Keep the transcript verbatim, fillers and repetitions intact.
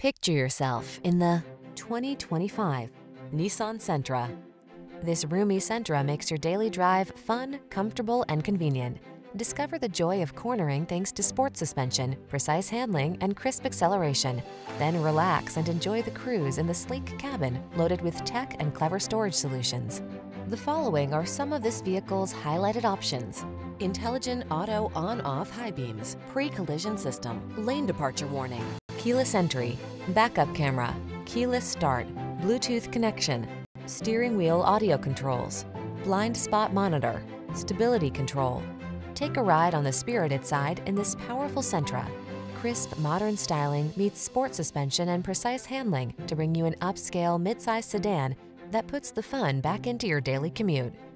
Picture yourself in the twenty twenty-five Nissan Sentra. This roomy Sentra makes your daily drive fun, comfortable, and convenient. Discover the joy of cornering thanks to sport suspension, precise handling, and crisp acceleration. Then relax and enjoy the cruise in the sleek cabin loaded with tech and clever storage solutions. The following are some of this vehicle's highlighted options: intelligent auto on-off high beams, pre-collision system, lane departure warning, keyless entry, backup camera, keyless start, Bluetooth connection, steering wheel audio controls, blind spot monitor, stability control. Take a ride on the spirited side in this powerful Sentra. Crisp, modern styling meets sport suspension and precise handling to bring you an upscale midsize sedan that puts the fun back into your daily commute.